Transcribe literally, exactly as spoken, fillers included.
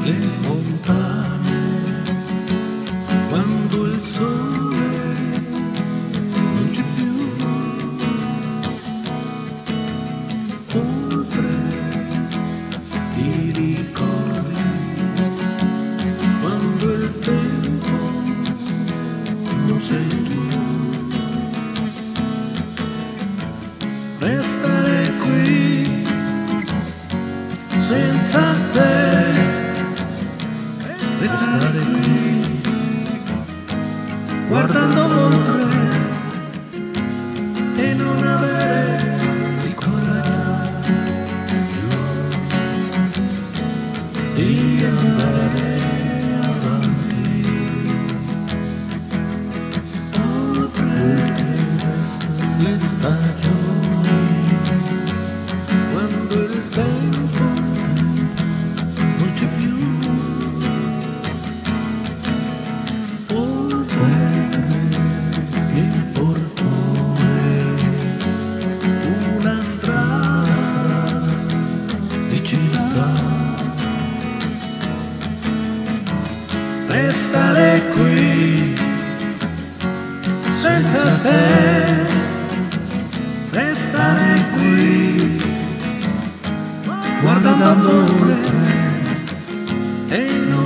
le lontane, quando il sole non c'è più, oltre i ricordi, quando il tempo non sei tu. Restare qui senza te, restare qui guardando oltre e non avere il coraggio di andare avanti oltre le stagioni, quando il tempo non c'è più, oltre il portone, una strada di città. Restare qui senza te, restare qui guardando oltre e non